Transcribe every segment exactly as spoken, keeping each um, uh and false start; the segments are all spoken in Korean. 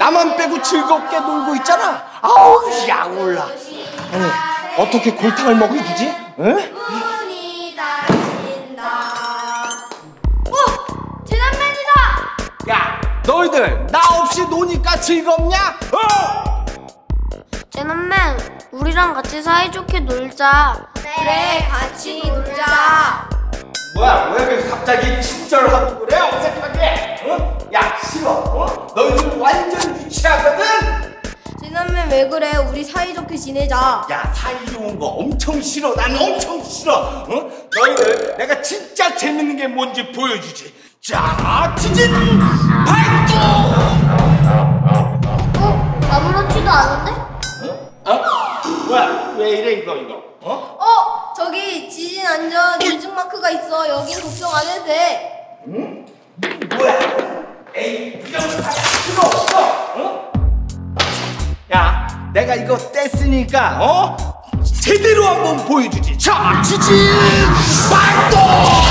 나만 빼고 즐겁게 놀고 있잖아. 아우 약올라. 아니 어떻게 골탕을 먹여주지? 응? 문이 닫힌다. 어! 재난맨이다! 야 너희들 나 없이 노니까 즐겁냐? 어! 재난맨, 우리랑 같이 사이좋게 놀자. 그래, 같이 놀자. 뭐야 왜 갑자기 친절하고 그래 어색하게? 어? 야 싫어. 어? 너희들 완전 유치하거든. 재난맨 왜 그래? 우리 사이좋게 지내자. 야 사이 좋은 거 엄청 싫어. 난 엄청 싫어. 어? 너희들 내가 진짜 재밌는 게 뭔지 보여주지. 자 지진 발동. 어? 아무렇지도 않은데? 어? 어? 뭐야 왜 이래 이거 이거? 어? 어! 저기 지진 안전 인증 마크가 있어. 여긴 걱정 안 해도 돼. 응? 뭐야? 에이 이런 거 필요 없어. 어? 야 내가 이거 뗐으니까 어? 제대로 한번 보여주지. 자 지진 발동.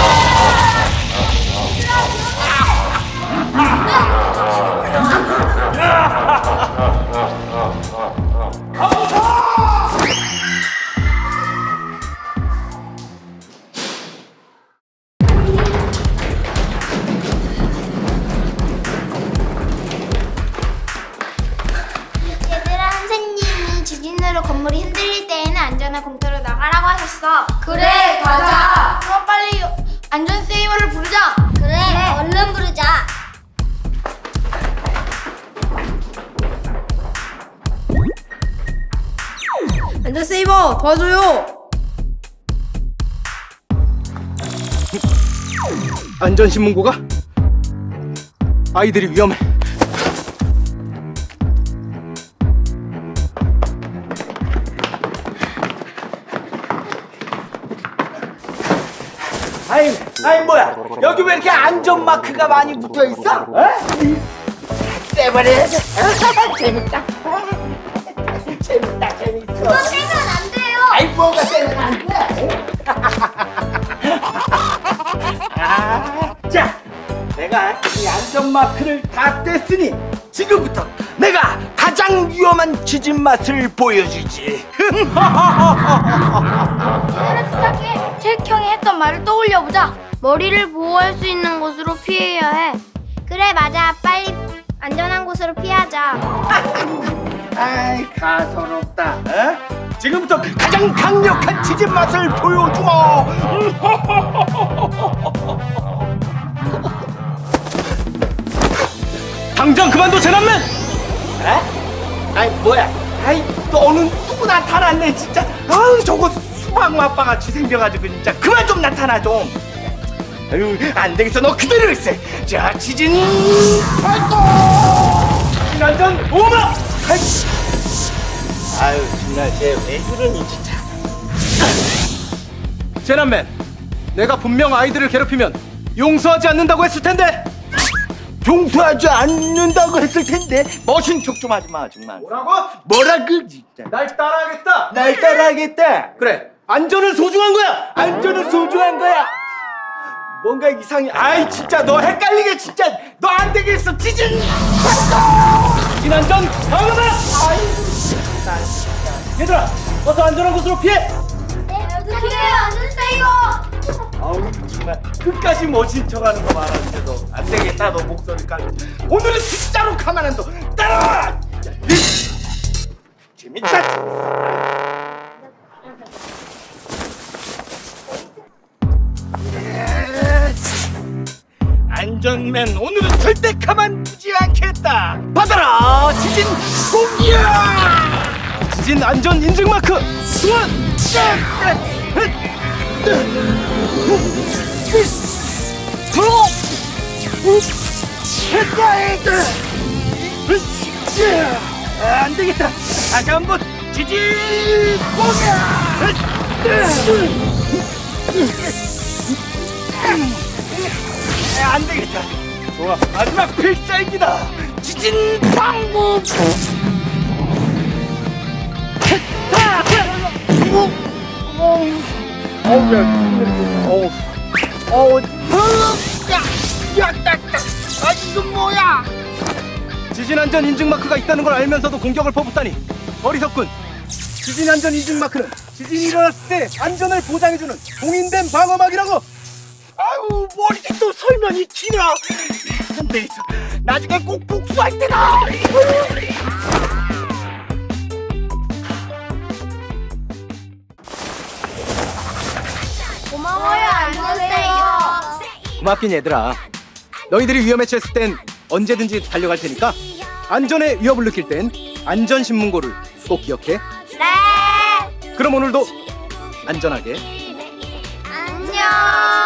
얘들아, 선생님이 지진으로 건물이 흔들릴 때에는 안전한 공터로 나가라고 하셨어. 그래, 가자. 그럼 빨리 안전 세이버를 부르자. 그래, 얼른 부르자. 안전 세이버 도와줘요. 안전신문고가? 아이들이 위험해. 아이, 아이 뭐야? 여기 왜 이렇게 안전마크가 많이 붙어있어? 어? 떼버려야지. 재밌다. 재밌다, 재밌어. 그거 떼면 안 돼요. 아이 뭐가 떼면 안 돼? 아, 자, 내가 이 안전마크를 다 뗐으니 지금부터 내가 가장 위험한 지진 맛을 보여주지. 생각해. 책형이 했던 말을 떠올려보자. 머리를 보호할 수 있는 곳으로 피해야 해. 그래, 맞아. 빨리 안전한 곳으로 피하자. 아이 가소롭다. 어? 지금부터 가장 강력한 지진 맛을 보여주마. 당장 그만둬 재난맨. 에? 아이 뭐야? 아이 너는 또 나타났네 진짜. 아우 저거 수박 맛바같이 생겨가지고 진짜 그만 좀 나타나 좀. 아유 안 되겠어 너 그대로 있어. 자 지진 발동. 지난전 오마. 아유 정말 쟤 왜 그러니 진짜. 재난맨, 내가 분명 아이들을 괴롭히면 용서하지 않는다고 했을 텐데. 용서하지 않는다고 했을 텐데 멋진 척 좀 하지 마 정말. 뭐라고? 뭐라고 진짜. 날 따라하겠다. 날 따라하겠다. 그래 안전은 소중한 거야. 안전은 소중한 거야. 뭔가 이상해. 아이 진짜 너 헷갈리게 진짜 너 안 되겠어. 지진 발동. 지진 안전 방어다. 아이 나 진짜. 얘들아 어서 안전한 곳으로 피해. 네, 어떻게 해요? 안전 세이버. 아우 정말 끝까지 멋진 척하는 거 말하는데도 안 되겠다. 너 목소리까지. 오늘은 진짜로 가만 안 둬. 따라와. 재밌다. 안전맨 오늘은 절대 가만두지 않겠다. 받아라 지진 공기야. 지진 안전 인증 마크 수원. 안 되겠다. 다시 한번 지진 공기야. 안 되겠다. 좋아 마지막 필살기다. 지진 방구. 어우 야 어우 어우 야 야 딱 딱. 아 이건 뭐야? 지진안전 인증 마크가 있다는 걸 알면서도 공격을 퍼붓다니 어리석군. 지진안전 인증 마크는 지진이 일어났을 때 안전을 보장해주는 공인된 방어막이라고. 아유, 머리 또 설명이 길어. 안돼 있어. 나중에 꼭 복수할 때다. 고마워요, 안전세이버. 고맙긴 얘들아. 너희들이 위험에 처했을 땐 언제든지 달려갈 테니까 안전에 위협을 느낄 땐 안전신문고를 꼭 기억해. 네. 그럼 오늘도 안전하게 안녕.